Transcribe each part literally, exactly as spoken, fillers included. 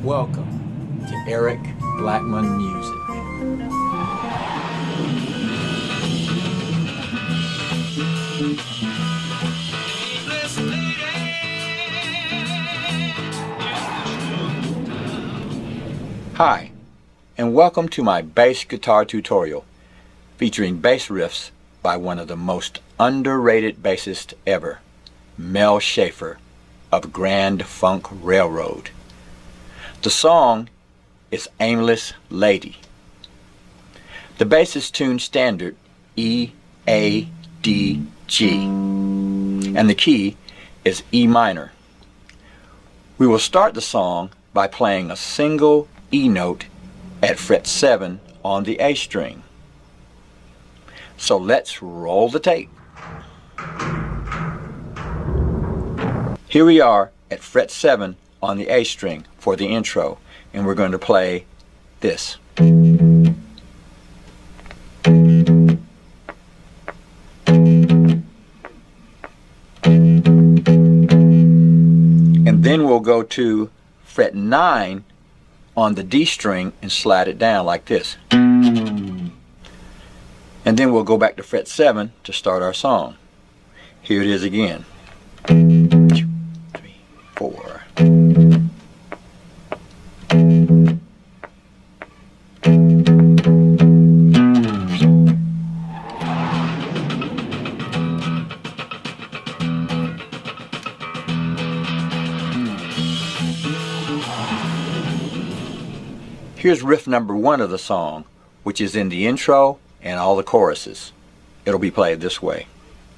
Welcome to Eric Blackman Music. Hi, and welcome to my bass guitar tutorial featuring bass riffs by one of the most underrated bassists ever, Mel Schaefer of Grand Funk Railroad. The song is Aimless Lady. The bass is tuned standard E, A, D, G, and the key is E minor. We will start the song by playing a single E note at fret seven on the A string. So let's roll the tape. Here we are at fret seven on the A string for the intro, and we're going to play this. And then we'll go to fret nine on the D string and slide it down like this. And then we'll go back to fret seven to start our song. Here it is again. Two, three, four. Here's riff number one of the song, which is in the intro and all the choruses. It'll be played this way.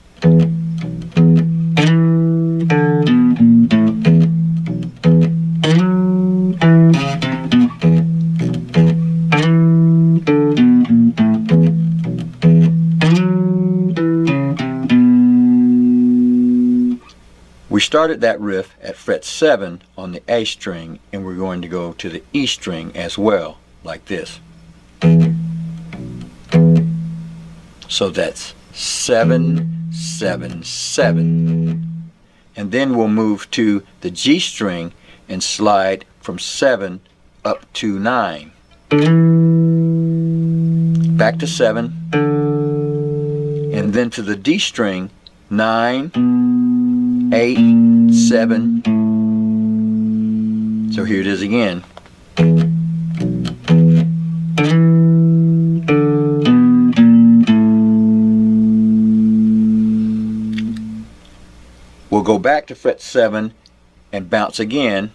We started that riff at fret seven on the A string, and we're going to go to the E string as well, like this. So that's seven, seven, seven. And then we'll move to the G string and slide from seven up to nine. Back to seven. And then to the D string, nine, eight, seven. So here it is again. We'll go back to fret seven and bounce again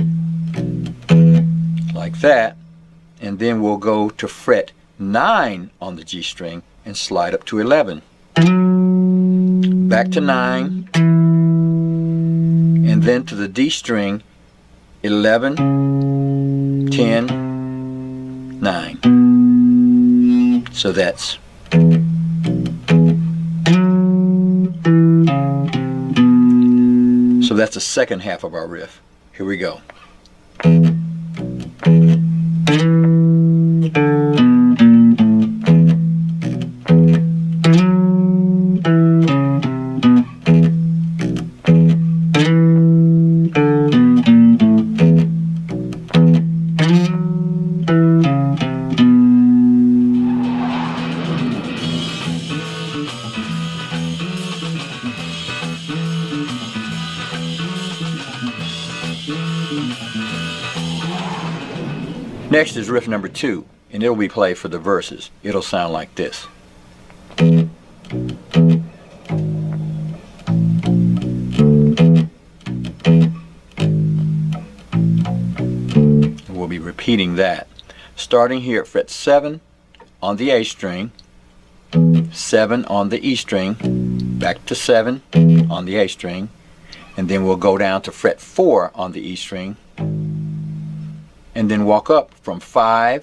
like that, and then we'll go to fret nine on the G string and slide up to eleven. Back to nine, and then to the D string, eleven, ten, nine. So that's So that's the second half of our riff. Here we go. Next is riff number two, and it'll be played for the verses. It'll sound like this. We'll be repeating that. Starting here at fret seven on the A string, seven on the E string, back to seven on the A string, and then we'll go down to fret four on the E string, and then walk up from five,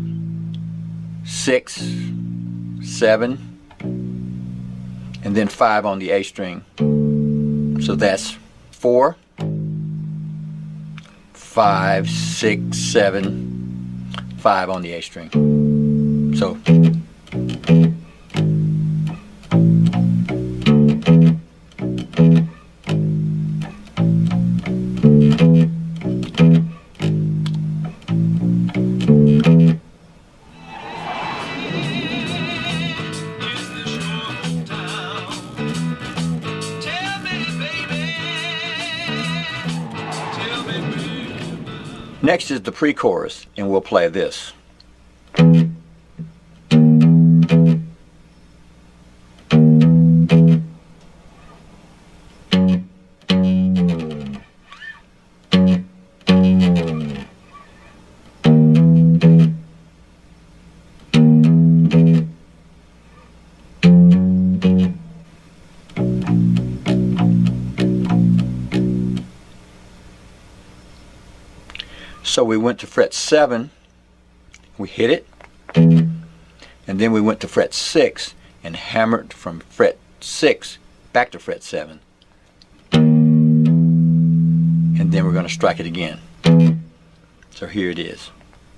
six, seven, and then five on the A string. So that's four, five, six, seven, five on the A string. So Next is the pre-chorus, and we'll play this. So we went to fret seven, we hit it, and then we went to fret six and hammered from fret six back to fret seven. And then we're going to strike it again. So here it is.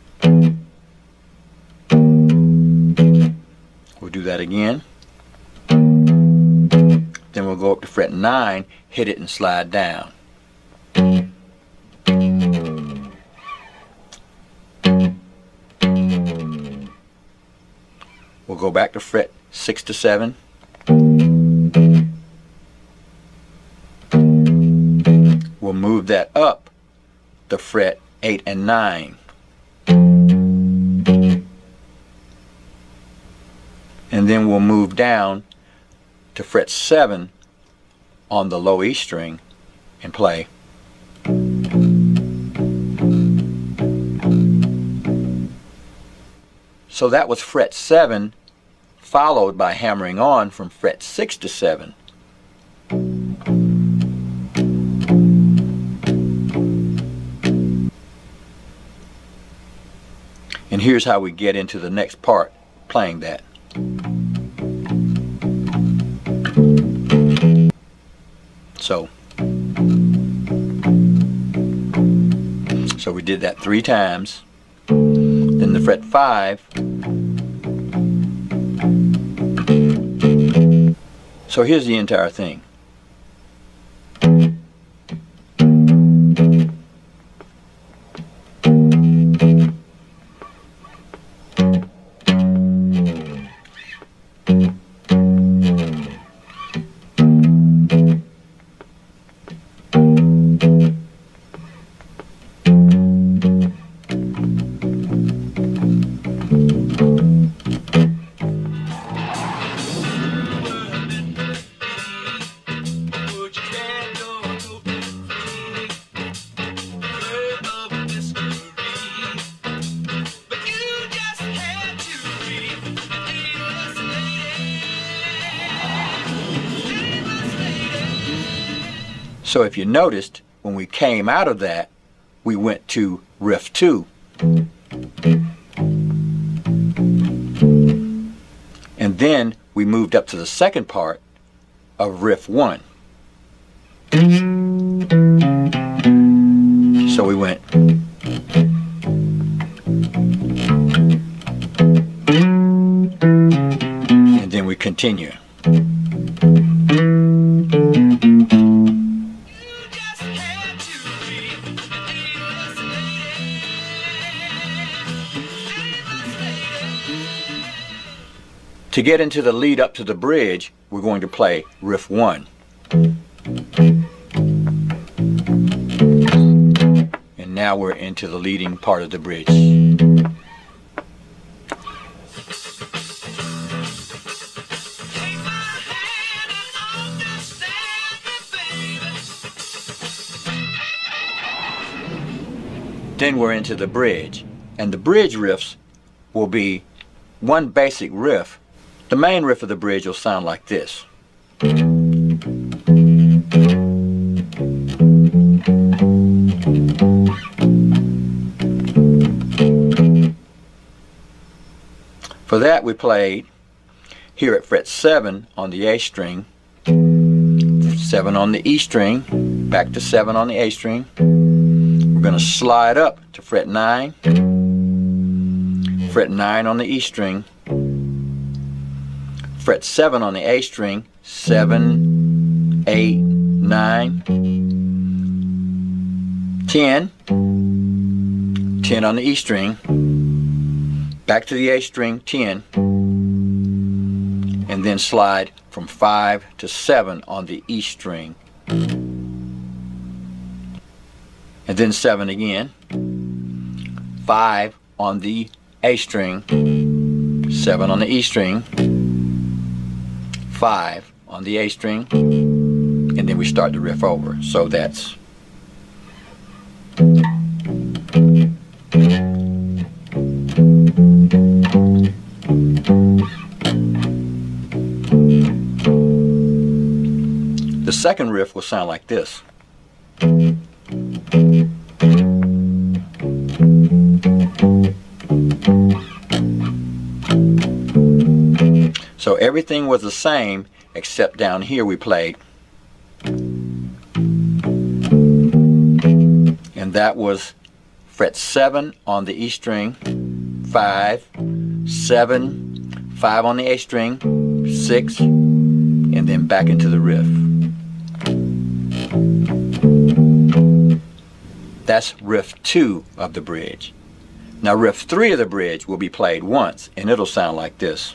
We'll do that again. Then we'll go up to fret nine, hit it and slide down. We'll go back to fret six to seven. We'll move that up to fret eight and nine. And then we'll move down to fret seven on the low E string and play. So that was fret seven, followed by hammering on from fret six to seven. And here's how we get into the next part, playing that. So, so we did that three times. Then the fret five. So here's the entire thing. So if you noticed, when we came out of that, we went to riff two. And then we moved up to the second part of riff one. So we went. And then we continue. To get into the lead up to the bridge, we're going to play riff one. And now we're into the leading part of the bridge. Then we're into the bridge, and the bridge riffs will be one basic riff. The main riff of the bridge will sound like this. For that we played here at fret seven on the A string, seven on the E string, back to seven on the A string. We're going to slide up to fret nine, fret nine on the E string, fret seven on the A string, seven, eight, nine, ten, ten on the E string, back to the A string, ten, and then slide from five to seven on the E string, and then seven again, five on the A string, seven on the E string, five on the A string, and then we start the riff over. So that's the second riff will sound like this. So everything was the same except down here we played, and that was fret seven on the E string, five, seven, five on the A string, six, and then back into the riff. That's riff two of the bridge. Now riff three of the bridge will be played once, and it'll sound like this.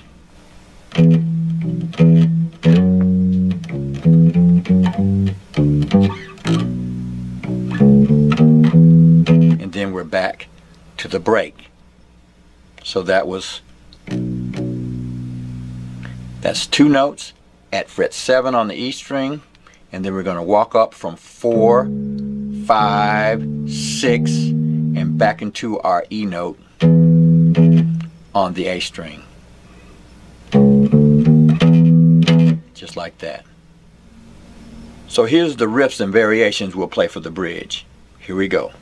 And then we're back to the break. So that was, that's two notes at fret seven on the E string, and then we're going to walk up from four, five, six, and back into our E note on the A string. Just like that. So here's the riffs and variations we'll play for the bridge. Here we go.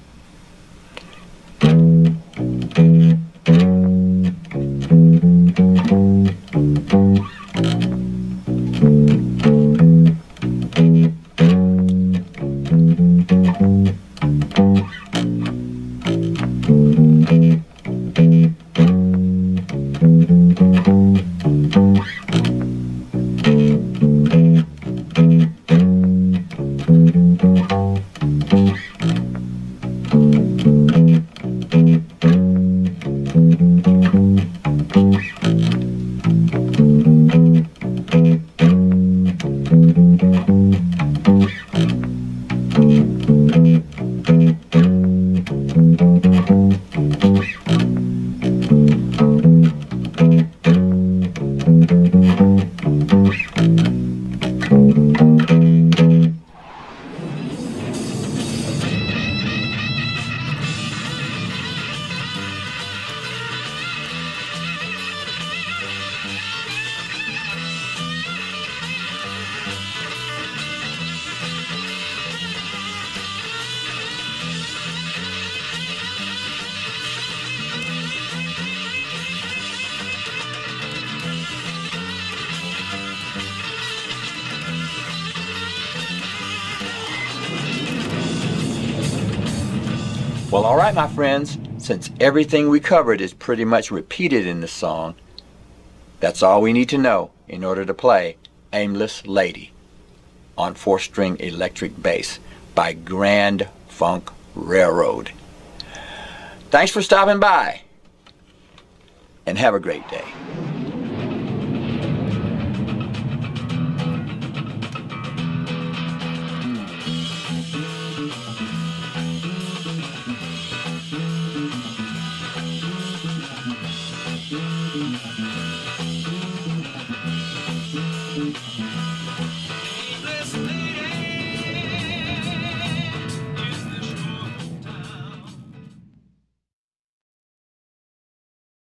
Well, alright my friends, since everything we covered is pretty much repeated in this song, that's all we need to know in order to play Aimless Lady on four-string electric bass by Grand Funk Railroad. Thanks for stopping by, and have a great day.